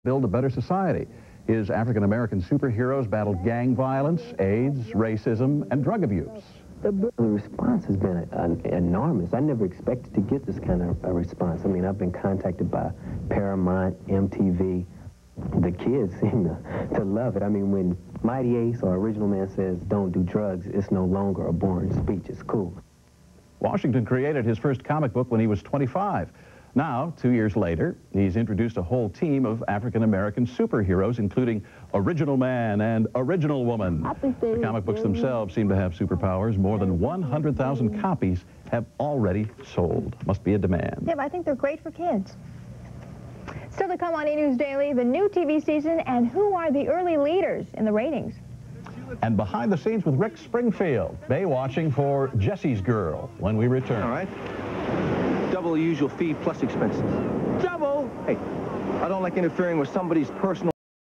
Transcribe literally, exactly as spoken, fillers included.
build a better society. His African-American superheroes battled gang violence, AIDS, racism, and drug abuse. The, the response has been a, a, enormous. I never expected to get this kind of a response. I mean, I've been contacted by Paramount, M T V. The kids seem to, to love it. I mean, when Mighty Ace or Original Man says, "Don't do drugs," it's no longer a boring speech. It's cool. Washington created his first comic book when he was twenty-five. Now, two years later, he's introduced a whole team of African-American superheroes, including Original Man and Original Woman. The comic books themselves seem to have superpowers. More than one hundred thousand copies have already sold. Must be a demand. Yeah, but I think they're great for kids. Still to come on E! News Daily, the new T V season and who are the early leaders in the ratings. And behind the scenes with Rick Springfield, Bay watching for Jesse's Girl when we return. All right. Double the usual fee plus expenses. Double? Hey, I don't like interfering with somebody's personal